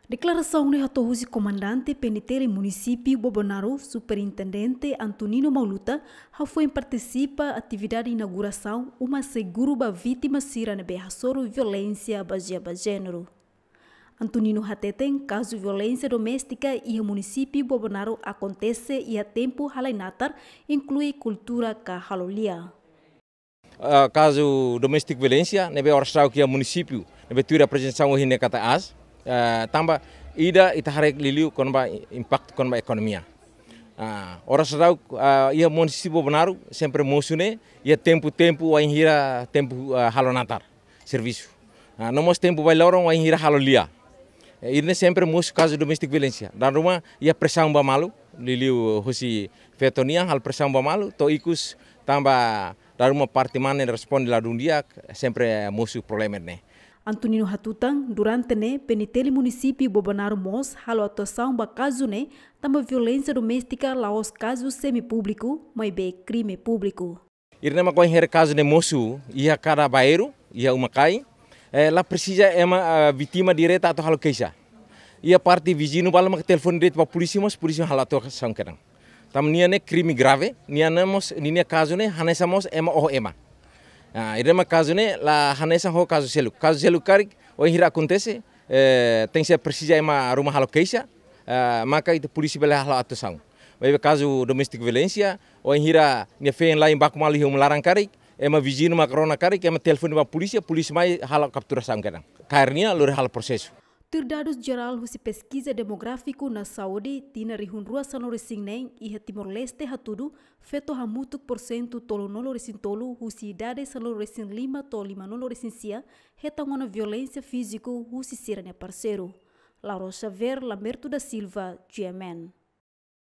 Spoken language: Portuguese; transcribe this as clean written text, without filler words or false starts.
Declaração de Ratohusi Comandante PNT Município Bobonaro, Superintendente Antonino Mauluta, foi participa atividade de inauguração uma seguro para vítimas sira de violência baseada em gênero. Antonino Hateten, caso de violência doméstica e o município Bobonaro acontece e a tempo halainatar inclui cultura ka halolia. Caso domestic violência, nebe orçau que o município nebe tura apresentação hoje ne kata as, tamba ida itaharek liliu konba impact konba economia. Orçau ia município Bobonaro sempre mosune ia tempo o ainhira tempo halonatar serviço. Não mos tempo vai lorong ainhira halolia. Ini sempre mus caso domestic violência. Dan rumah ia pressão bamalu liliu hosi fetonia hal pressão bamalu to ikus tamba dari uma parte mana responde lá dia sempre musu problema né. Antonino Hatutang durante ne penitele município Bobonaro mos halo atuação ba caso ne tamba violência doméstica laos caso semi-público, mas be crime público. Irna ma her caso ne musu ia cada bairro ia uma cai lá precisa uma vítima direta atau halo queixa. Ia parte vizinho bala mak telefone direto para polícia mas polícia halo atuação kadang. Tam nia ne crime grave, nia namos nia caso ne hanesa mos ema oh ema. Irema caso ne la hanesa ho caso selu karik o hira acontece tem se precisa ema rumah halo queixa, maka itu polisi bela halo atuação. Vai caso domestic violência o hira nia fein lain baku mali melarang karik ema vizinho makrona karik ema telefone para polícia mai halo capturação kadang. Karnia lur halo prosesso. Dados geral husi pesquisa demográfico na saúde tina rihun rua sanore singnen e Timor-Leste hatudu feto hamutuk % tolo nolo resin tolo husi idade sanore resin 5 to 5 nolo resin sia hetangona violência físico husi sirane parceiro. Lauro Xavier Lamberto da Silva, GMN.